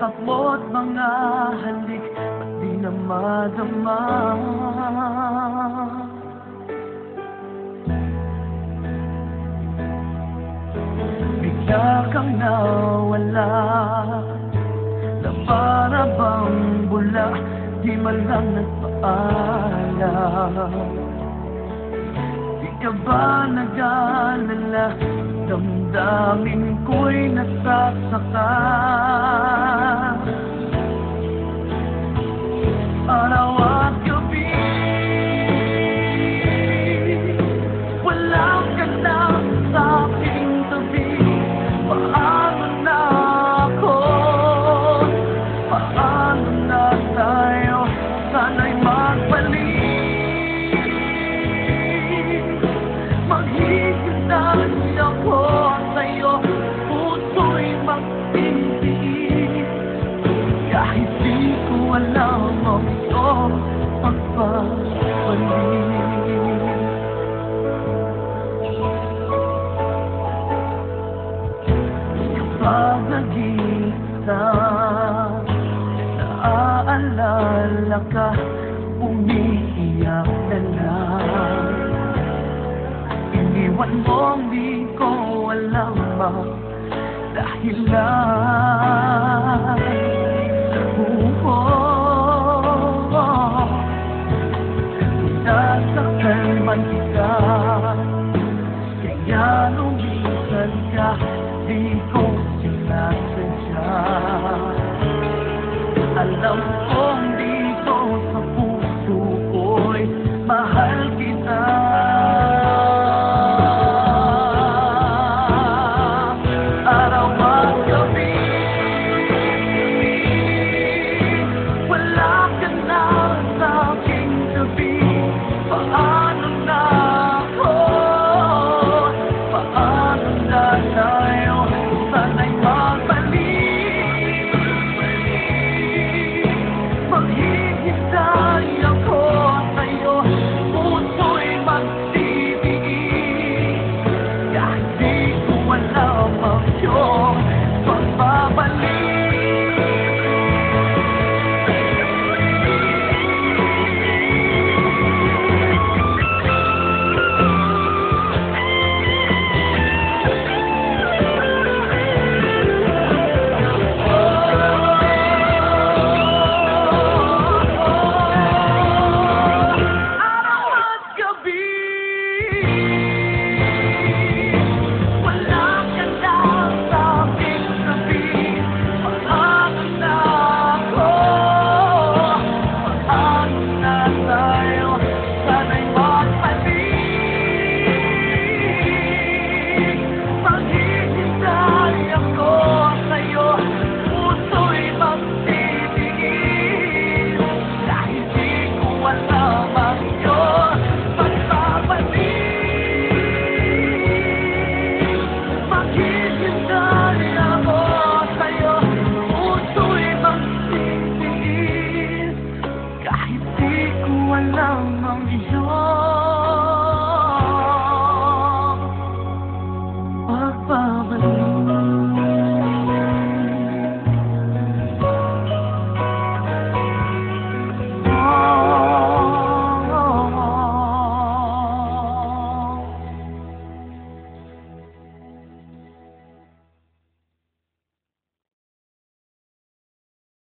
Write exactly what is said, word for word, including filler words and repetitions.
yakap mo't mga halik, ba't di na madama? Bigla kang nawala, na para bang bula, di man lang nagpaalam. Di ka ba nag-alala, damdamin ko'y nasasaka? Araw at gabi, wala ka na sa aking tabi. Paano na ako? Paano na tayo? Sana'y magbalik. Maghihintay ako sa'yo, puso'y magtitiis. Kahit di ko alam ang ito pagpapalik. Kapag nag-iisa, naaalala ka, umiiyak na lang. Iniwan mo, di ko alam ang dahilan.